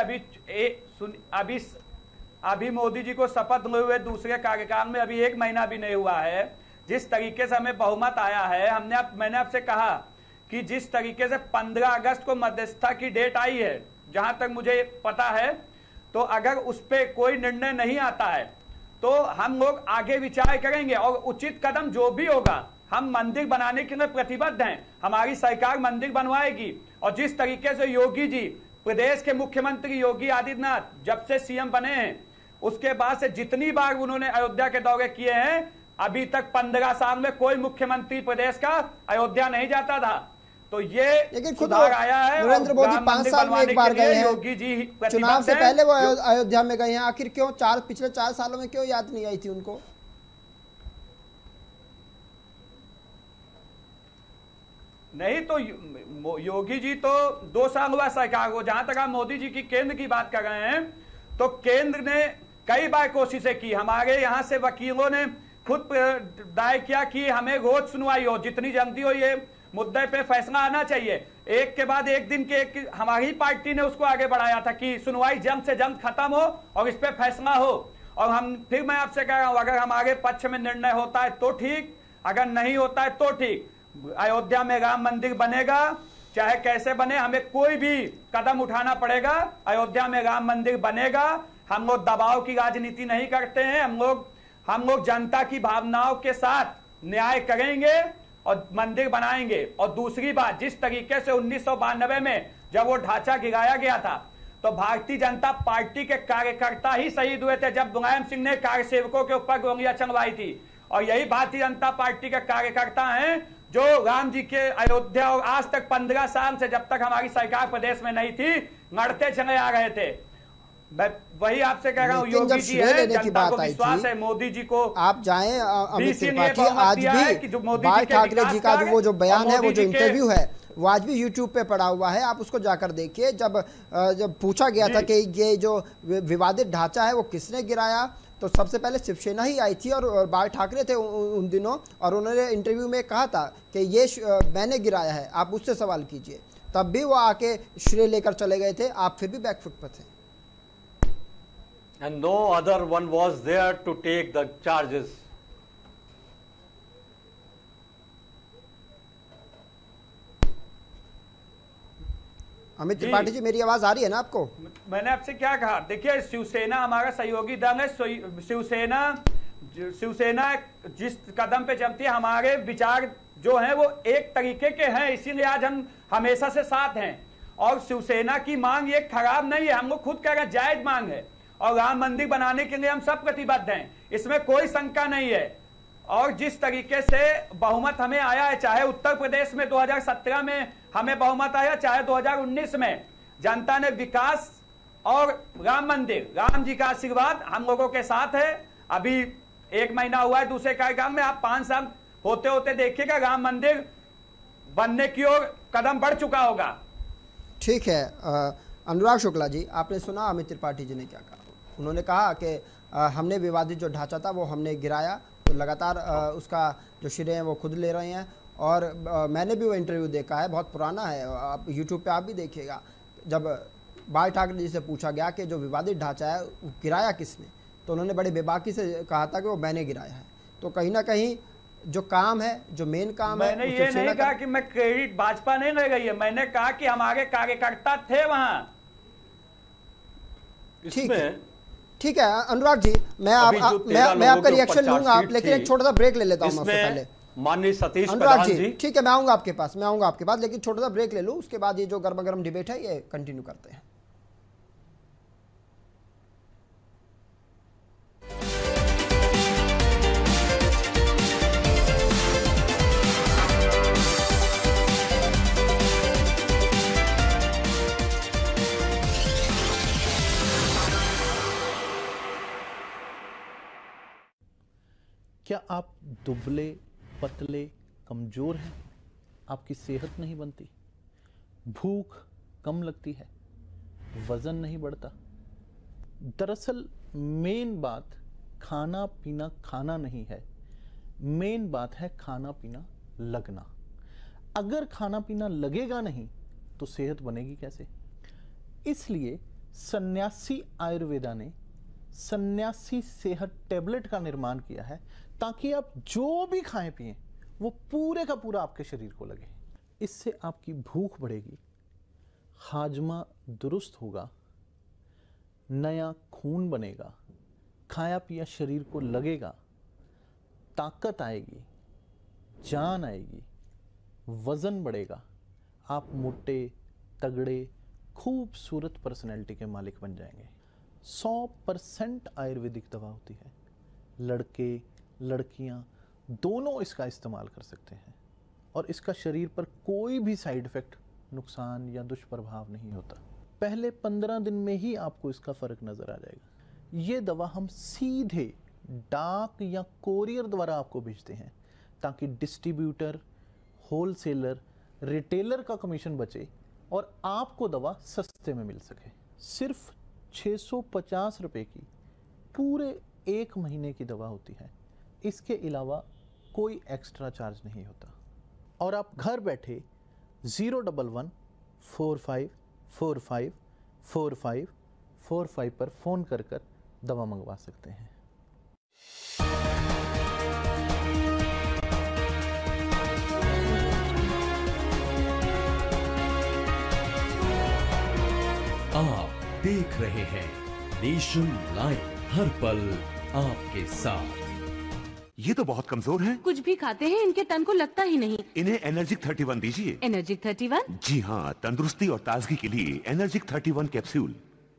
अभी मोदी जी को शपथ लिए हुए दूसरे कार्यकाल में अभी 1 महीना भी नहीं हुआ है। जिस तरीके से हमें बहुमत आया है, मैंने आपसे कहा कि जिस तरीके से 15 अगस्त को मध्यस्थता की डेट आई है, जहां तक मुझे पता है, तो अगर उस पर कोई निर्णय नहीं आता है तो हम लोग आगे विचार करेंगे और उचित कदम जो भी होगा हम मंदिर बनाने के लिए प्रतिबद्ध हैं। हमारी सरकार मंदिर बनवाएगी। और जिस तरीके से योगी जी, प्रदेश के मुख्यमंत्री योगी आदित्यनाथ जब से सीएम बने हैं, उसके बाद से जितनी बार उन्होंने अयोध्या के दौरे किए हैं, अभी तक 15 साल में कोई मुख्यमंत्री प्रदेश का अयोध्या नहीं जाता था। तो ये लेकिन खुद सुधार आया है। नरेंद्र मोदी 5 साल में एक बार गए हैं, योगी जी चुनाव से पहले वो अयोध्या में गए हैं। आखिर क्यों पिछले 4 सालों में क्यों याद नहीं आई थी उनको? नहीं तो योगी जी तो 2 साल हुआ सरकार को। जहां तक आप मोदी जी की केंद्र की बात कर रहे हैं, तो केंद्र ने कई बार कोशिशें की। हमारे यहां से वकीलों ने खुद दायर किया कि हमें रोज सुनवाई हो, जितनी जल्दी हो ये मुद्दे पे फैसला आना चाहिए। एक के बाद एक दिन के हमारी पार्टी ने उसको आगे बढ़ाया था कि सुनवाई जल्द से जल्द खत्म हो और इस पे फैसला हो। और फिर मैं आपसे कह रहा हूं, अगर हमारे पक्ष में निर्णय होता है तो ठीक, अगर नहीं होता है तो ठीक। अयोध्या में राम मंदिर बनेगा, चाहे कैसे बने, हमें कोई भी कदम उठाना पड़ेगा। अयोध्या में राम मंदिर बनेगा। हम लोग दबाव की राजनीति नहीं करते हैं। हम लोग जनता की भावनाओं के साथ न्याय करेंगे और मंदिर बनाएंगे। और दूसरी बात, जिस तरीके से 1992 में जब वो ढांचा गिराया गया था, तो भारतीय जनता पार्टी के कार्यकर्ता ही शहीद हुए थे जब मुलायम सिंह ने कार्यसेवकों के ऊपर गोलियां चलवाई थी। और यही भारतीय जनता पार्टी के कार्यकर्ता हैं जो राम जी के अयोध्या और आज तक 15 साल से, जब तक हमारी सरकार प्रदेश में नहीं थी, लड़ते चले आ रहे थे। वही आपसे कह रहा हूँ, योगी जी है, जनता को विश्वास है मोदी जी को। आप जाएं अमित त्रिपाठी, आज भी बाल ठाकरे जी का वो जो बयान है, वो जो इंटरव्यू है, वो आज भी YouTube पे पड़ा हुआ है, आप उसको जाकर देखिए। जब पूछा गया था कि ये जो विवादित ढांचा है वो किसने गिराया, तो सबसे पहले शिवसेना ही आई थी और बाल ठाकरे थे उन दिनों, और उन्होंने इंटरव्यू में कहा था कि ये मैंने गिराया है, आप उससे सवाल कीजिए। तब भी वो आके श्रेय लेकर चले गए थे, आप फिर भी बैकफुट पर थे। And no other one was there to take the charges. Amit Tripathi ji, मेरी आवाज आ रही है ना आपको? मैंने आपसे क्या कहा, देखिए शिवसेना हमारा सहयोगी दल है। शिवसेना जिस कदम पे चलती है, हमारे विचार जो हैं वो एक तरीके के हैं, इसीलिए आज हम हमेशा से साथ हैं। और शिवसेना की मांग ये खराब नहीं है, हम लोग खुद कह रहे हैं जायज मांग है। और राम मंदिर बनाने के लिए हम सब प्रतिबद्ध हैं, इसमें कोई शंका नहीं है। और जिस तरीके से बहुमत हमें आया है, चाहे उत्तर प्रदेश में 2017 में हमें बहुमत आया, चाहे 2019 में, जनता ने विकास और राम मंदिर, राम जी का आशीर्वाद हम लोगों के साथ है। अभी 1 महीना हुआ है दूसरे कार्यकाल में, आप 5 साल होते होते देखिएगा राम मंदिर बनने की ओर कदम बढ़ चुका होगा। ठीक है, अनुराग शुक्ला जी, आपने सुना अमित त्रिपाठी जी ने क्या कहा? उन्होंने कहा कि हमने विवादित जो ढांचा था वो हमने गिराया, तो लगातार उसका जो श्रेय है वो खुद ले रहे हैं। और मैंने भी वो इंटरव्यू देखा है, बहुत पुराना है, आप यूट्यूब पे आप भी देखिएगा। जब बाल ठाकरे जी से पूछा गया कि जो विवादित ढांचा है वो गिराया किसने, तो उन्होंने बड़े बेबाकी से कहा था कि वो मैंने गिराया है। तो कहीं ना कहीं जो काम है, जो मेन काम है, मैंने ये नहीं कहा कि मैं क्रेडिट भाजपा नहीं ले गई है, मैंने कहा कि हमारे कार्यकर्ता थे वहां। ठीक है अनुराग जी, मैं आपका रिएक्शन लूंगा, लेकिन एक छोटा सा ब्रेक ले लेता हूं मैं पहले। माननीय सतीश अनुराग जी, ठीक है, मैं आऊंगा आपके पास, लेकिन छोटा सा ब्रेक ले लूं, उसके बाद ये जो गर्मा गर्म डिबेट है ये कंटिन्यू करते हैं। क्या आप दुबले पतले कमज़ोर हैं? आपकी सेहत नहीं बनती, भूख कम लगती है, वज़न नहीं बढ़ता? दरअसल मेन बात खाना पीना खाना नहीं है, मेन बात है खाना पीना लगना। अगर खाना पीना लगेगा नहीं तो सेहत बनेगी कैसे? इसलिए सन्यासी आयुर्वेदा ने सन्यासी सेहत टैबलेट का निर्माण किया है, ताकि आप जो भी खाएं पिएं वो पूरे का पूरा आपके शरीर को लगे। इससे आपकी भूख बढ़ेगी, हाजमा दुरुस्त होगा, नया खून बनेगा, खाया पिया शरीर को लगेगा, ताकत आएगी, जान आएगी, वजन बढ़ेगा, आप मोटे तगड़े खूबसूरत पर्सनैलिटी के मालिक बन जाएंगे। 100% आयुर्वेदिक दवा होती है। लड़के लड़कियां दोनों इसका इस्तेमाल कर सकते हैं और इसका शरीर पर कोई भी साइड इफेक्ट, नुकसान या दुष्प्रभाव नहीं होता। पहले 15 दिन में ही आपको इसका फ़र्क नज़र आ जाएगा। ये दवा हम सीधे डाक या कोरियर द्वारा आपको भेजते हैं ताकि डिस्ट्रीब्यूटर, होलसेलर, रिटेलर का कमीशन बचे और आपको दवा सस्ते में मिल सके। सिर्फ 650 रुपये की पूरे 1 महीने की दवा होती है। इसके अलावा कोई एक्स्ट्रा चार्ज नहीं होता और आप घर बैठे 011-45454545 पर फ़ोन कर दवा मंगवा सकते हैं। आप देख रहे हैं नेशन लाइव, हर पल आपके साथ। ये तो बहुत कमजोर हैं। कुछ भी खाते हैं इनके तन को लगता ही नहीं। इन्हें एनर्जिक 31 दीजिए। एनर्जिक 31? जी हाँ, तंदुरुस्ती और ताजगी के लिए एनर्जिक 31 कैप्सूल।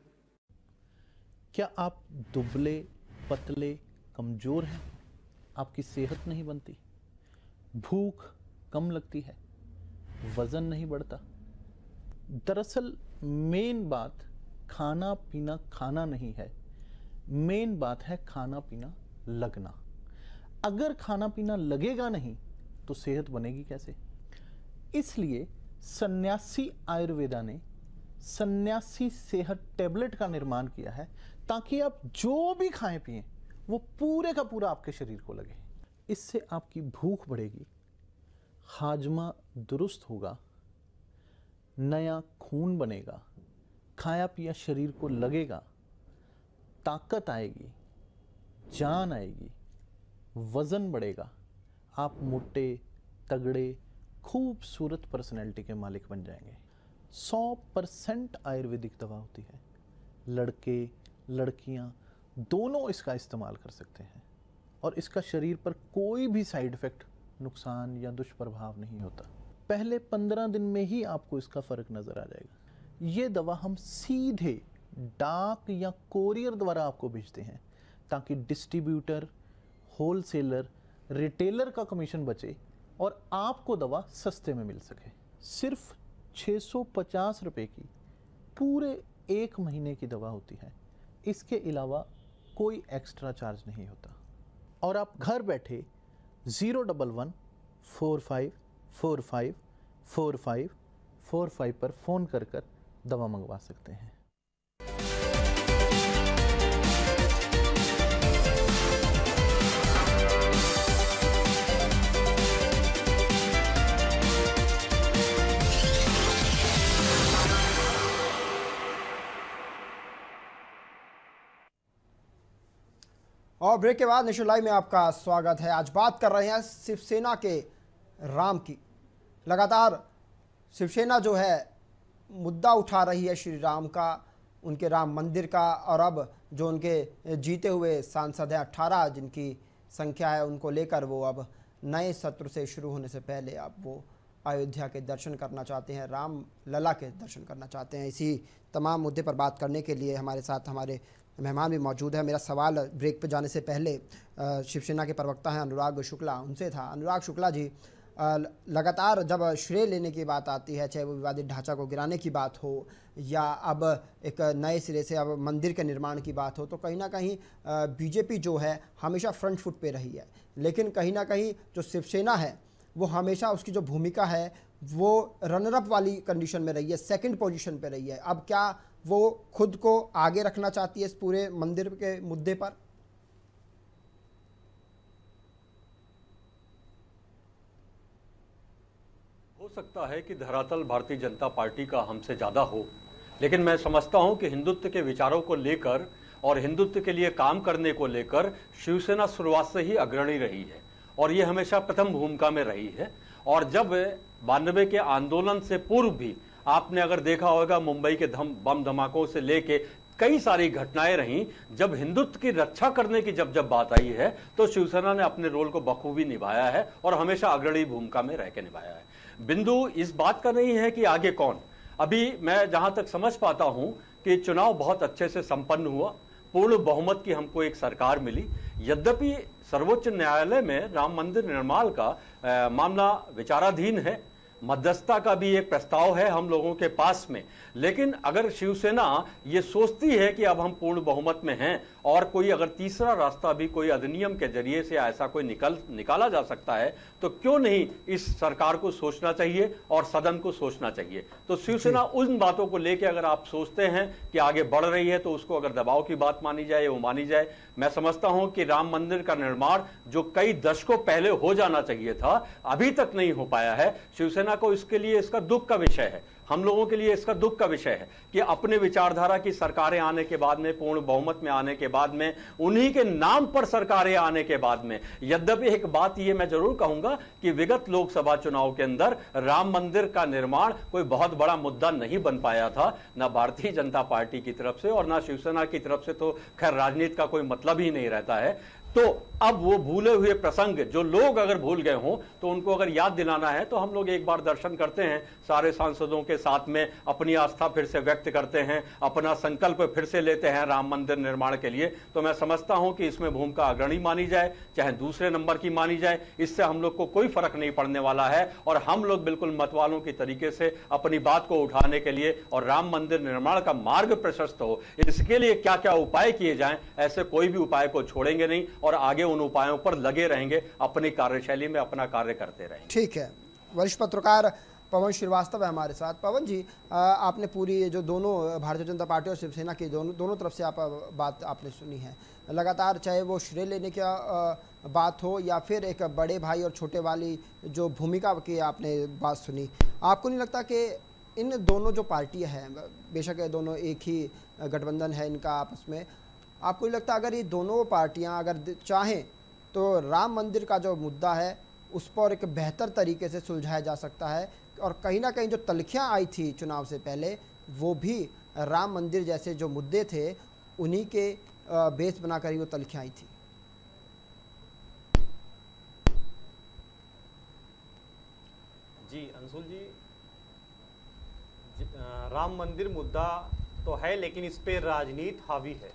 क्या आप दुबले पतले कमजोर हैं? आपकी सेहत नहीं बनती, भूख कम लगती है, वजन नहीं बढ़ता? दरअसल मेन बात खाना पीना खाना नहीं है, मेन बात है खाना पीना लगना। अगर खाना पीना लगेगा नहीं तो सेहत बनेगी कैसे? इसलिए सन्यासी आयुर्वेदा ने सन्यासी सेहत टैबलेट का निर्माण किया है ताकि आप जो भी खाएं पिएं वो पूरे का पूरा आपके शरीर को लगे। इससे आपकी भूख बढ़ेगी, हाजमा दुरुस्त होगा, नया खून बनेगा, खाया पिया शरीर को लगेगा, ताकत आएगी, जान आएगी, वजन बढ़ेगा, आप मोटे तगड़े खूबसूरत पर्सनैलिटी के मालिक बन जाएंगे। 100% आयुर्वेदिक दवा होती है। लड़के लड़कियां दोनों इसका इस्तेमाल कर सकते हैं और इसका शरीर पर कोई भी साइड इफेक्ट, नुकसान या दुष्प्रभाव नहीं होता। पहले 15 दिन में ही आपको इसका फ़र्क नज़र आ जाएगा। ये दवा हम सीधे डाक या कोरियर द्वारा आपको भेजते हैं ताकि डिस्ट्रीब्यूटर, होलसेलर, रिटेलर का कमीशन बचे और आपको दवा सस्ते में मिल सके। सिर्फ 650 रुपये की पूरे 1 महीने की दवा होती है। इसके अलावा कोई एक्स्ट्रा चार्ज नहीं होता और आप घर बैठे 011-45454545 पर फ़ोन कर दवा मंगवा सकते हैं। और ब्रेक के बाद नेशन लाइव में आपका स्वागत है। आज बात कर रहे हैं शिवसेना के राम की। लगातार शिवसेना जो है मुद्दा उठा रही है श्री राम का, उनके राम मंदिर का, और अब जो उनके जीते हुए सांसद हैं 18 जिनकी संख्या है, उनको लेकर वो अब नए सत्र से शुरू होने से पहले अब वो अयोध्या के दर्शन करना चाहते हैं, राम लला के दर्शन करना चाहते हैं। इसी तमाम मुद्दे पर बात करने के लिए हमारे साथ हमारे मेहमान भी मौजूद है। मेरा सवाल ब्रेक पे जाने से पहले शिवसेना के प्रवक्ता हैं अनुराग शुक्ला, उनसे था। अनुराग शुक्ला जी, लगातार जब श्रेय लेने की बात आती है, चाहे वो विवादित ढांचा को गिराने की बात हो या अब एक नए सिरे से अब मंदिर के निर्माण की बात हो, तो कहीं ना कहीं बीजेपी जो है हमेशा फ्रंट फुट पे रही है, लेकिन कहीं ना कहीं जो शिवसेना है वो हमेशा उसकी जो भूमिका है वो रनरअप वाली कंडीशन में रही है, सेकंड पोजीशन पे रही है। अब क्या वो खुद को आगे रखना चाहती है इस पूरे मंदिर के मुद्दे पर? हो सकता है कि धरातल भारतीय जनता पार्टी का हमसे ज़्यादा हो, लेकिन मैं समझता हूं कि हिंदुत्व के विचारों को लेकर और हिंदुत्व के लिए काम करने को लेकर शिवसेना शुरुआत से ही अग्रणी रही है और ये हमेशा प्रथम भूमिका में रही है। और जब 92 के आंदोलन से पूर्व भी आपने अगर देखा होगा, मुंबई के बम धमाकों से लेके कई सारी घटनाएं रहीं जब हिंदुत्व की रक्षा करने की जब बात आई है तो शिवसेना ने अपने रोल को बखूबी निभाया है और हमेशा अग्रणी भूमिका में रह के निभाया है। बिंदु इस बात का नहीं है कि आगे कौन। अभी मैं जहां तक समझ पाता हूं कि चुनाव बहुत अच्छे से संपन्न हुआ, पूर्ण बहुमत की हमको एक सरकार मिली। यद्यपि सर्वोच्च न्यायालय में राम मंदिर निर्माण का मामला विचाराधीन है, मध्यस्थता का भी एक प्रस्ताव है हम लोगों के पास में, लेकिन अगर शिवसेना ये सोचती है कि अब हम पूर्ण बहुमत में हैं और कोई अगर तीसरा रास्ता भी कोई अधिनियम के जरिए से ऐसा कोई निकाला जा सकता है तो क्यों नहीं इस सरकार को सोचना चाहिए और सदन को सोचना चाहिए। तो शिवसेना उन बातों को लेकर अगर आप सोचते हैं कि आगे बढ़ रही है तो उसको अगर दबाव की बात मानी जाए वो मानी जाए। मैं समझता हूं कि राम मंदिर का निर्माण जो कई दशकों पहले हो जाना चाहिए था अभी तक नहीं हो पाया है। शिवसेना को इसके लिए इसका दुख का विषय है, हम लोगों के लिए इसका दुख का विषय है कि अपने विचारधारा की सरकारें आने के बाद में, पूर्ण बहुमत में आने के बाद में, उन्हीं के नाम पर सरकारें आने के बाद में, यद्यपि एक बात ये मैं जरूर कहूंगा कि विगत लोकसभा चुनाव के अंदर राम मंदिर का निर्माण कोई बहुत बड़ा मुद्दा नहीं बन पाया था, ना भारतीय जनता पार्टी की तरफ से और ना शिवसेना की तरफ से, तो खैर राजनीति का कोई मतलब ही नहीं रहता है। तो अब वो भूले हुए प्रसंग जो लोग अगर भूल गए हों तो उनको अगर याद दिलाना है तो हम लोग एक बार दर्शन करते हैं, सारे सांसदों के साथ में अपनी आस्था फिर से व्यक्त करते हैं, अपना संकल्प फिर से लेते हैं राम मंदिर निर्माण के लिए। तो मैं समझता हूं कि इसमें भूमिका अग्रणी मानी जाए चाहे दूसरे नंबर की मानी जाए, इससे हम लोग को कोई फर्क नहीं पड़ने वाला है और हम लोग बिल्कुल मतवालों की तरीके से अपनी बात को उठाने के लिए और राम मंदिर निर्माण का मार्ग प्रशस्त हो, इसके लिए क्या क्या उपाय किए जाएं, ऐसे कोई भी उपाय को छोड़ेंगे नहीं और आगे उन उपायों पर लगे रहेंगे, अपनी कार्यशैली में अपना कार्य करते रहेंगे। ठीक है, वरिष्ठ पत्रकार पवन श्रीवास्तव है हमारे साथ। पवन जी, आपने पूरी जो दोनों भारतीय जनता पार्टी और शिवसेना की दोनों तरफ से आप बात आपने सुनी है लगातार, चाहे वो श्रेय लेने की बात हो या फिर एक बड़े भाई और छोटे वाली जो भूमिका की आपने बात सुनी। आपको नहीं लगता कि इन दोनों जो पार्टियां हैं, बेशक ये दोनों एक ही गठबंधन है इनका आपस में, आपको नहीं लगता अगर ये दोनों पार्टियां अगर चाहें तो राम मंदिर का जो मुद्दा है उस पर एक बेहतर तरीके से सुलझाया जा सकता है और कहीं ना कहीं जो तलखियां आई थी चुनाव से पहले वो भी राम मंदिर जैसे जो मुद्दे थे उन्हीं के बेस बनाकर ही वो तलखियां आई थी। जी अंशुल जी, राम मंदिर मुद्दा तो है लेकिन इस पे राजनीति हावी है।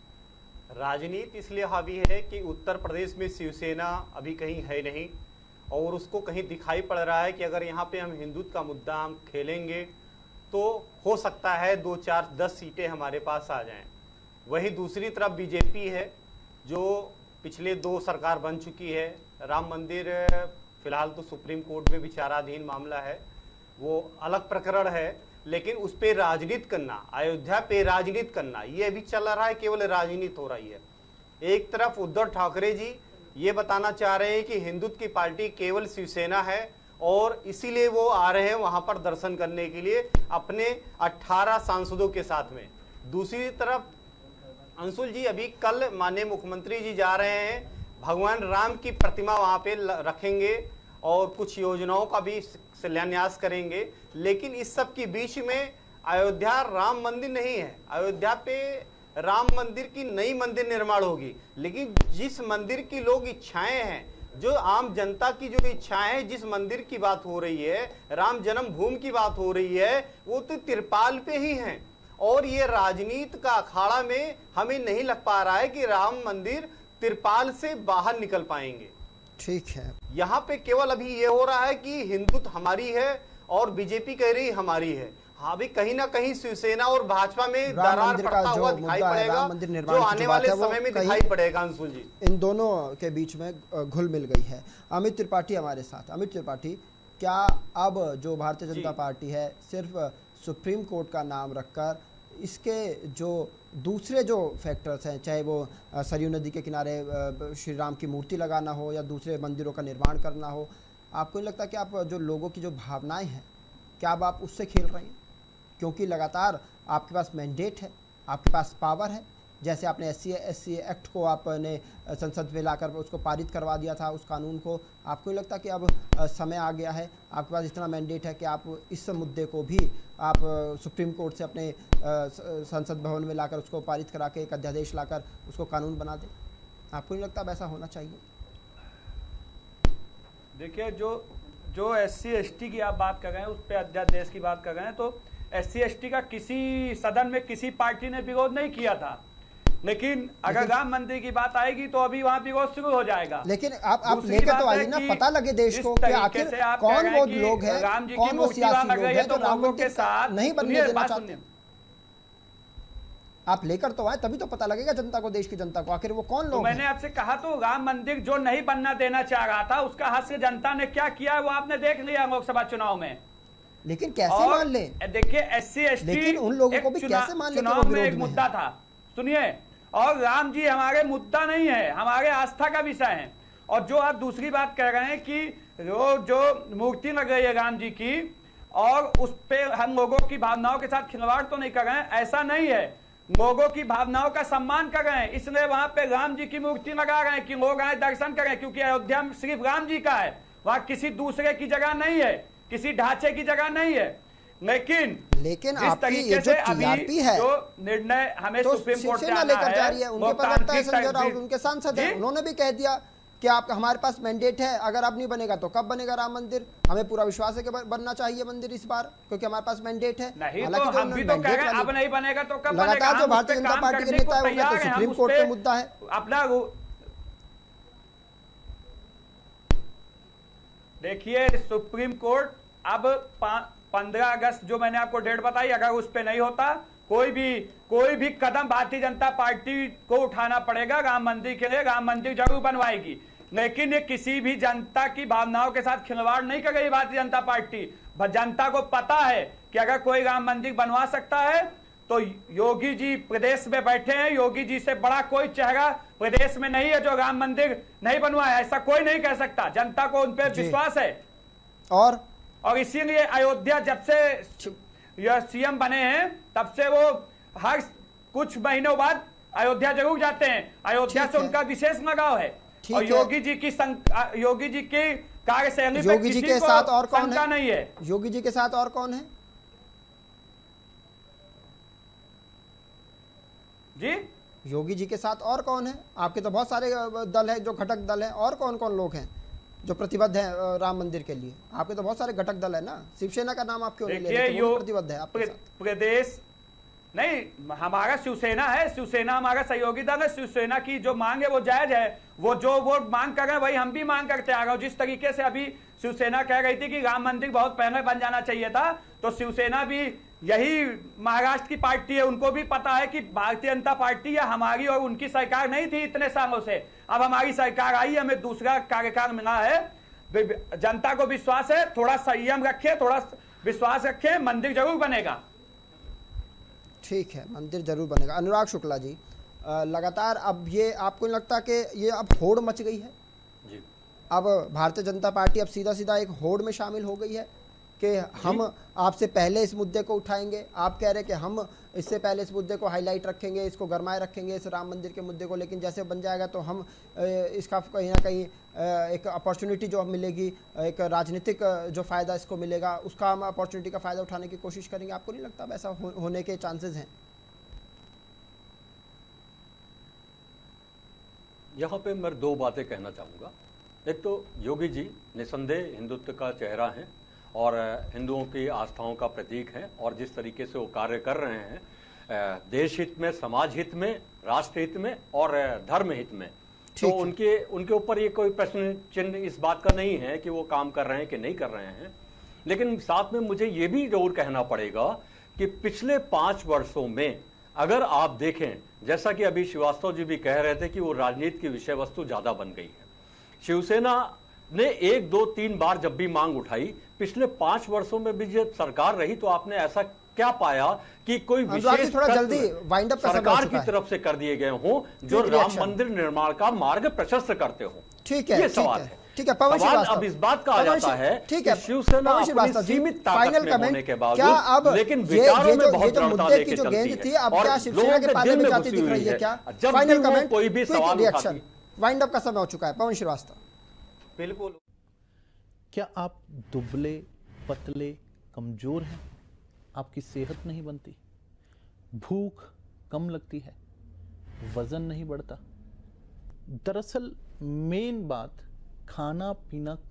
राजनीति इसलिए हावी है कि उत्तर प्रदेश में शिवसेना अभी कहीं है नहीं और उसको कहीं दिखाई पड़ रहा है कि अगर यहाँ पे हम हिंदुत्व का मुद्दा हम खेलेंगे तो हो सकता है 2, 4, 10 सीटें हमारे पास आ जाएं। वही दूसरी तरफ बीजेपी है जो पिछले 2 सरकार बन चुकी है। राम मंदिर फिलहाल तो सुप्रीम कोर्ट में विचाराधीन मामला है, वो अलग प्रकरण है, लेकिन उस पे राजनीति करना, अयोध्या पे राजनीति करना, ये अभी चल रहा है, केवल राजनीति हो रही है। एक तरफ उद्धव ठाकरे जी ये बताना चाह रहे हैं कि हिंदुत्व की पार्टी केवल शिवसेना है और इसीलिए वो आ रहे हैं वहां पर दर्शन करने के लिए अपने 18 सांसदों के साथ में। दूसरी तरफ अंशुल जी, अभी कल माननीय मुख्यमंत्री जी जा रहे हैं, भगवान राम की प्रतिमा वहां पे रखेंगे और कुछ योजनाओं का भी शिलान्यास करेंगे, लेकिन इस सब के बीच में अयोध्या राम मंदिर नहीं है। अयोध्या पे राम मंदिर की नई मंदिर निर्माण होगी, लेकिन जिस मंदिर की लोग इच्छाएं हैं, जो आम जनता की जो इच्छाएं हैं, जिस मंदिर की बात हो रही है, राम जन्मभूमि की बात हो रही है, वो तो तिरपाल पे ही है और ये राजनीति का अखाड़ा में हमें नहीं लग पा रहा है कि राम मंदिर तिरपाल से बाहर निकल पाएंगे। ठीक है, यहाँ पे केवल अभी ये हो रहा है कि हिंदुत्व हमारी है और बीजेपी कह रही हमारी है। हाँ भी कहीं ना कहीं शिवसेना और भाजपा में दरार पड़ता हुआ दिखाई पड़ेगा, जो आने वाले समय में दिखाई पड़ेगा। अंशुल जी, इन दोनों के बीच में घुल मिल गई है। अमित त्रिपाठी हमारे साथ। अमित त्रिपाठी, क्या अब जो भारतीय जनता पार्टी है सिर्फ सुप्रीम कोर्ट का नाम रखकर इसके जो दूसरे जो फैक्टर्स हैं, चाहे वो सरयू नदी के किनारे श्री राम की मूर्ति लगाना हो या दूसरे मंदिरों का निर्माण करना हो, आपको नहीं लगता कि आप जो लोगों की जो भावनाएं हैं क्या अब आप उससे खेल रहे हैं? क्योंकि लगातार आपके पास मैंडेट है, आपके पास पावर है, जैसे आपने SC एक्ट को आपने संसद में लाकर उसको पारित करवा दिया था, उस कानून को, आपको नहीं लगता कि अब समय आ गया है, आपके पास इतना मैंडेट है कि आप इस मुद्दे को भी आप सुप्रीम कोर्ट से अपने संसद भवन में लाकर उसको पारित करा के एक अध्यादेश लाकर उसको कानून बना दें? आपको नहीं लगता अब ऐसा होना चाहिए? देखिए, जो SC ST की आप बात कर रहे हैं, उस पर अध्यादेश की बात कर रहे हैं, तो SC ST का किसी सदन में किसी पार्टी ने विरोध नहीं किया था, लेकिन अगर राम मंदिर की बात आएगी तो अभी वहां विरोध शुरू हो जाएगा। लेकिन आप लेकर तो आइए ना, पता लगे देश को कि आखिर कौन वो लोग हैं, कौन वो सियासी लोग हैं जो राम मंदिर के साथ नहीं बनने देना चाहते। आप लेकर तो आए, तभी तो पता लगेगा जनता को, देश की जनता को, आखिर वो कौन लोग हैं। मैंने आपसे कहा तो राम मंदिर जो नहीं बनना देना चाह रहा था, उसका हास्य जनता ने क्या किया वो आपने देख लिया लोकसभा चुनाव में। लेकिन कैसे मान ले? देखिए, SC ST लेकिन उन लोगों को भी कैसे मान ले? चुनाव में एक मुद्दा था, सुनिए, और राम जी हमारे मुद्दा नहीं है, हमारे आस्था का विषय है। और जो आप दूसरी बात कह रहे हैं कि जो मूर्ति लग रही है राम जी की, और उस पे हम लोगों की भावनाओं के साथ खिलवाड़ तो नहीं कर रहे हैं, ऐसा नहीं है, लोगों की भावनाओं का सम्मान कर रहे हैं, इसलिए वहां पे राम जी की मूर्ति लगा रहे हैं कि लोग आए दर्शन करें, क्योंकि अयोध्या में सिर्फ राम जी का है, वहां किसी दूसरे की जगह नहीं है, किसी ढांचे की जगह नहीं है। लेकिन आपकी ये जो TRP है, जो निर्णय हमें तो सुप्रीम कोर्ट से आना लेकर जा रही है, उनके पर लगता है संजय राउत, उनके सांसद हैं, उन्होंने भी कह दिया कि आप हमारे पास मैंडेट है, अगर अब नहीं बनेगा तो कब बनेगा राम मंदिर, हमें पूरा विश्वास है कि बनना चाहिए मंदिर इस बार, क्योंकि हमारे पास मैंडेट है। नहीं तो हम भी तो कह रहे हैं अब नहीं बनेगा तो कब बनेगा। लगातार जो भारतीय जनता पार्टी के नेता है, तो सुप्रीम कोर्ट का मुद्दा है अपना। देखिए, सुप्रीम कोर्ट अब 15 अगस्त जो मैंने आपको डेट बताई, अगर उस पे नहीं होता, कोई भी कदम भारतीय जनता पार्टी को उठाना पड़ेगा राम मंदिर के लिए, राम मंदिर जरूर बनवाएगी। लेकिन ये किसी भी जनता की भावनाओं के साथ खिलवाड़ नहीं कर रही भारतीय जनता पार्टी। जनता को पता है कि अगर कोई राम मंदिर बनवा सकता है तो योगी जी प्रदेश में बैठे हैं, योगी जी से बड़ा कोई चेहरा प्रदेश में नहीं है जो राम मंदिर नहीं बनवाया, ऐसा कोई नहीं कह सकता। जनता को उन पर विश्वास है। और इसीलिए अयोध्या जब से CM बने हैं तब से वो हर कुछ महीनों बाद अयोध्या जरूर जाते हैं, अयोध्या से उनका विशेष लगाव है। और योगी जी की कार्यशैली पे योगी जी के साथ और कौन है? नहीं है। योगी जी के साथ और कौन है जी? योगी जी के साथ और कौन है? आपके तो बहुत सारे दल है जो घटक दल है, और कौन कौन लोग हैं जो प्रतिबद्ध है राम मंदिर के लिए? आपके तो बहुत सारे घटक दल है ना, शिवसेना का नाम आप क्यों नहीं ले रहे? वो प्रतिबद्ध है आपके साथ। प्रदेश नहीं, हमारा शिवसेना है, शिवसेना हमारा सहयोगी दल है। शिवसेना की जो मांग है वो जायज है, वो मांग कर रहे हैं वही हम भी मांग करते आ रहे हैं। जिस तरीके से अभी शिवसेना कह रही थी कि राम मंदिर बहुत पहले बन जाना चाहिए था, तो शिवसेना भी यही महाराष्ट्र की पार्टी है, उनको भी पता है कि भारतीय जनता पार्टी या हमारी और उनकी सरकार नहीं थी इतने सालों से, अब हमारी सरकार आई, हमें दूसरा कार्यकाल मिला है। जनता को विश्वास है, थोड़ा संयम रखे, थोड़ा विश्वास रखे, मंदिर जरूर बनेगा। ठीक है, मंदिर जरूर बनेगा। अनुराग शुक्ला जी, लगातार अब ये आपको नहीं लगता कि ये अब होड़ मच गई है जी? अब भारतीय जनता पार्टी अब सीधा सीधा एक होड़ में शामिल हो गई है कि हम आपसे पहले इस मुद्दे को उठाएंगे, आप कह रहे हैं कि हम इससे पहले इस मुद्दे को हाईलाइट रखेंगे, इसको गरमाए रखेंगे, इस राम मंदिर के मुद्दे को, लेकिन जैसे बन जाएगा तो हम इसका कहीं ना कहीं एक अपॉर्चुनिटी जो मिलेगी, एक राजनीतिक जो फ़ायदा इसको मिलेगा, उसका हम अपॉर्चुनिटी का फ़ायदा उठाने की कोशिश करेंगे। आपको नहीं लगता अब ऐसा होने के चांसेस हैं? यहाँ पे मैं दो बातें कहना चाहूँगा। एक तो योगी जी निसंदेह हिंदुत्व का चेहरा हैं और हिंदुओं की आस्थाओं का प्रतीक है, और जिस तरीके से वो कार्य कर रहे हैं देश हित में, समाज हित में, राष्ट्र हित में और धर्म हित में, तो उनके ऊपर ये कोई प्रश्न चिन्ह इस बात का नहीं है कि वो काम कर रहे हैं कि नहीं कर रहे हैं। लेकिन साथ में मुझे ये भी जरूर कहना पड़ेगा कि पिछले 5 वर्षों में अगर आप देखें, जैसा कि अभी श्रीवास्तव जी भी कह रहे थे कि वो राजनीति की विषय वस्तु ज्यादा बन गई है। शिवसेना ने 1, 2, 3 बार जब भी मांग उठाई, पिछले 5 वर्षों में भी जब सरकार रही तो आपने ऐसा क्या पाया कि कोई विशेष थोड़ा जल्दी वाइंड अप सरकार की तरफ से कर दिए गए हों जो राम मंदिर निर्माण का मार्ग प्रशस्त करते हो? ठीक है, ये सवाल है। ठीक है, पवन सवाल श्रीवास्तव, अब इस बात का आ जाता है ठीक कि है, शिवसेना पवन अपनी श्रीवास्तव जी, सीमित ताकत फाइनल में कमेंट, होने के क्या अब बावजूद लेकिन ये विचारों में जो बहुत मुद्दे दृढ़ता की लेके जो चलती गेंद है थी, अब और क्या शिवसेना लोगों के पाले में दिल जाती घुसी दिख रही हुई है क्या? जब भी फाइनल वो कमेंट, कोई भी क्विक सवाल रिएक्शन, उठाती वाइंड अप का समय हो चुका है। पवन श्रीवास्तव, बिल्कुल। क्या आप दुबले पतले कमजोर हैं? आपकी सेहत नहीं बनती, भूख कम लगती है, वजन नहीं बढ़ता। दरअसल मेन बात खाना पीना